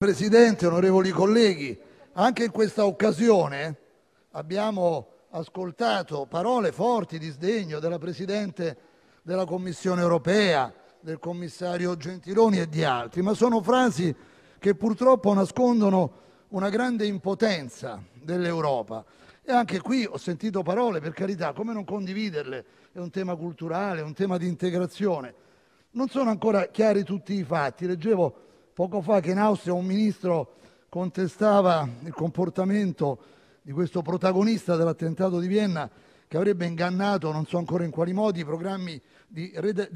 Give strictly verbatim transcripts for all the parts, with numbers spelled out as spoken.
Presidente, onorevoli colleghi, anche in questa occasione abbiamo ascoltato parole forti di sdegno della Presidente della Commissione europea, del commissario Gentiloni e di altri, ma sono frasi che purtroppo nascondono una grande impotenza dell'Europa. E anche qui ho sentito parole, per carità, come non condividerle? È un tema culturale, è un tema di integrazione. Non sono ancora chiari tutti i fatti. Leggevo poco fa che in Austria un ministro contestava il comportamento di questo protagonista dell'attentato di Vienna, che avrebbe ingannato, non so ancora in quali modi, i programmi di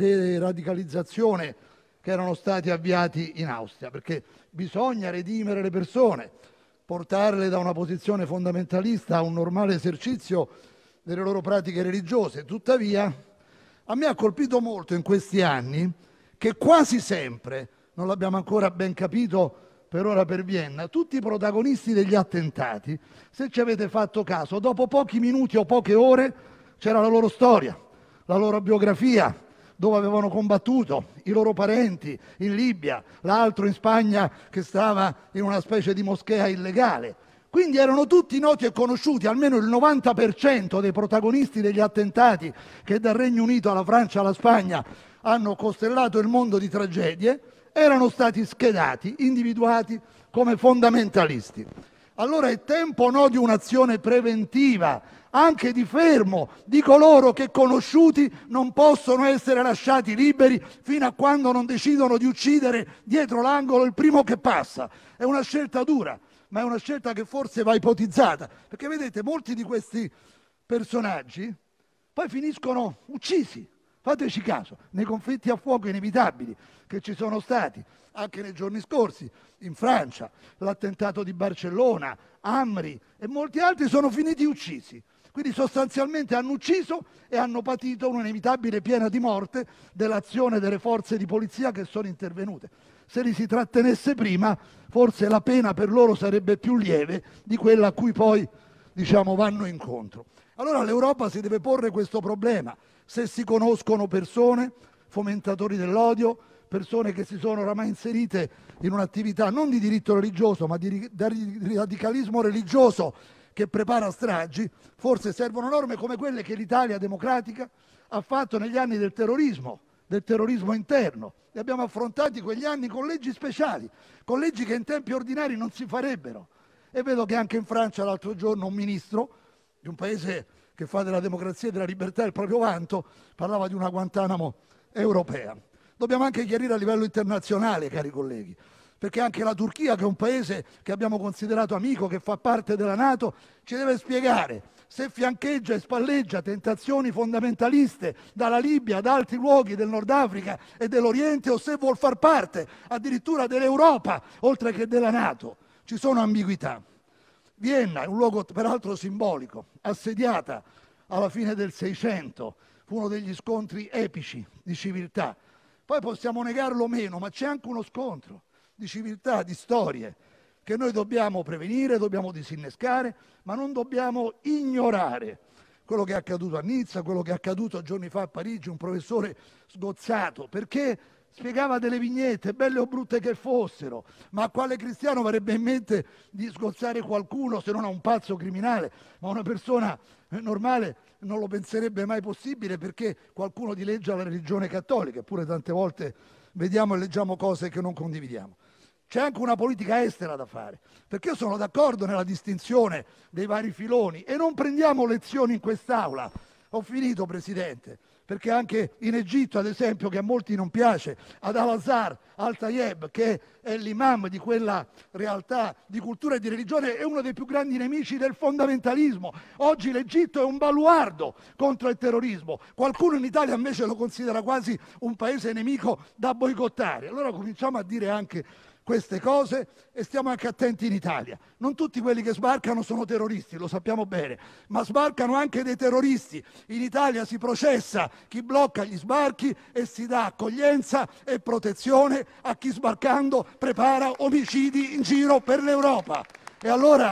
deradicalizzazione che erano stati avviati in Austria, perché bisogna redimere le persone, portarle da una posizione fondamentalista a un normale esercizio delle loro pratiche religiose. Tuttavia, a me ha colpito molto in questi anni che quasi sempre, non l'abbiamo ancora ben capito per ora per Vienna, tutti i protagonisti degli attentati, se ci avete fatto caso, dopo pochi minuti o poche ore c'era la loro storia, la loro biografia, dove avevano combattuto, i loro parenti in Libia, l'altro in Spagna che stava in una specie di moschea illegale. Quindi erano tutti noti e conosciuti, almeno il novanta per cento dei protagonisti degli attentati che dal Regno Unito alla Francia alla Spagna hanno costellato il mondo di tragedie, erano stati schedati, individuati come fondamentalisti. Allora è tempo no di un'azione preventiva, anche di fermo, di coloro che conosciuti non possono essere lasciati liberi fino a quando non decidono di uccidere dietro l'angolo il primo che passa. È una scelta dura, ma è una scelta che forse va ipotizzata, perché vedete, molti di questi personaggi poi finiscono uccisi. Fateci caso, nei conflitti a fuoco inevitabili che ci sono stati anche nei giorni scorsi in Francia, l'attentato di Barcellona, Amri e molti altri sono finiti uccisi. Quindi sostanzialmente hanno ucciso e hanno patito un'inevitabile pena di morte dell'azione delle forze di polizia che sono intervenute. Se li si trattenesse prima, forse la pena per loro sarebbe più lieve di quella a cui poi, diciamo, vanno incontro. Allora l'Europa si deve porre questo problema. Se si conoscono persone, fomentatori dell'odio, persone che si sono oramai inserite in un'attività non di diritto religioso, ma di radicalismo religioso che prepara stragi, forse servono norme come quelle che l'Italia democratica ha fatto negli anni del terrorismo, del terrorismo interno. Li abbiamo affrontati quegli anni con leggi speciali, con leggi che in tempi ordinari non si farebbero. E vedo che anche in Francia l'altro giorno un ministro di un paese che fa della democrazia e della libertà il proprio vanto parlava di una Guantanamo europea. Dobbiamo anche chiarire a livello internazionale, cari colleghi, perché anche la Turchia, che è un paese che abbiamo considerato amico, che fa parte della NATO, ci deve spiegare se fiancheggia e spalleggia tentazioni fondamentaliste dalla Libia, da altri luoghi del Nord Africa e dell'Oriente, o se vuol far parte addirittura dell'Europa, oltre che della NATO. Ci sono ambiguità. Vienna è un luogo peraltro simbolico, assediata alla fine del Seicento, fu uno degli scontri epici di civiltà. Poi possiamo negarlo o meno, ma c'è anche uno scontro di civiltà, di storie, che noi dobbiamo prevenire, dobbiamo disinnescare, ma non dobbiamo ignorare quello che è accaduto a Nizza, quello che è accaduto giorni fa a Parigi, un professore sgozzato, perché spiegava delle vignette, belle o brutte che fossero, ma a quale cristiano verrebbe in mente di sgozzare qualcuno se non a un pazzo criminale? Ma una persona normale non lo penserebbe mai possibile, perché qualcuno dileggia la religione cattolica, eppure tante volte vediamo e leggiamo cose che non condividiamo. C'è anche una politica estera da fare, perché io sono d'accordo nella distinzione dei vari filoni e non prendiamo lezioni in quest'Aula. Ho finito, Presidente, perché anche in Egitto, ad esempio, che a molti non piace, ad Al-Azhar Al-Tayeb, che è l'imam di quella realtà di cultura e di religione, è uno dei più grandi nemici del fondamentalismo. Oggi l'Egitto è un baluardo contro il terrorismo. Qualcuno in Italia invece lo considera quasi un paese nemico da boicottare. Allora cominciamo a dire anche queste cose e stiamo anche attenti in Italia. Non tutti quelli che sbarcano sono terroristi, lo sappiamo bene, ma sbarcano anche dei terroristi. In Italia si processa chi blocca gli sbarchi e si dà accoglienza e protezione a chi sbarcando prepara omicidi in giro per l'Europa. E allora,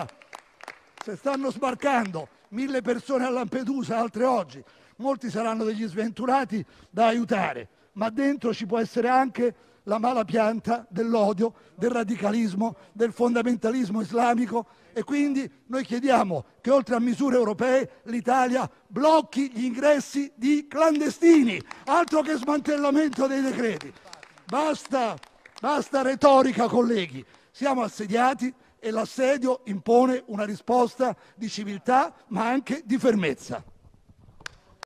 se stanno sbarcando mille persone a Lampedusa, altre oggi, molti saranno degli sventurati da aiutare, ma dentro ci può essere anche la mala pianta dell'odio, del radicalismo, del fondamentalismo islamico. E quindi noi chiediamo che, oltre a misure europee, l'Italia blocchi gli ingressi di clandestini. Altro che smantellamento dei decreti. Basta, basta retorica, colleghi. Siamo assediati e l'assedio impone una risposta di civiltà, ma anche di fermezza.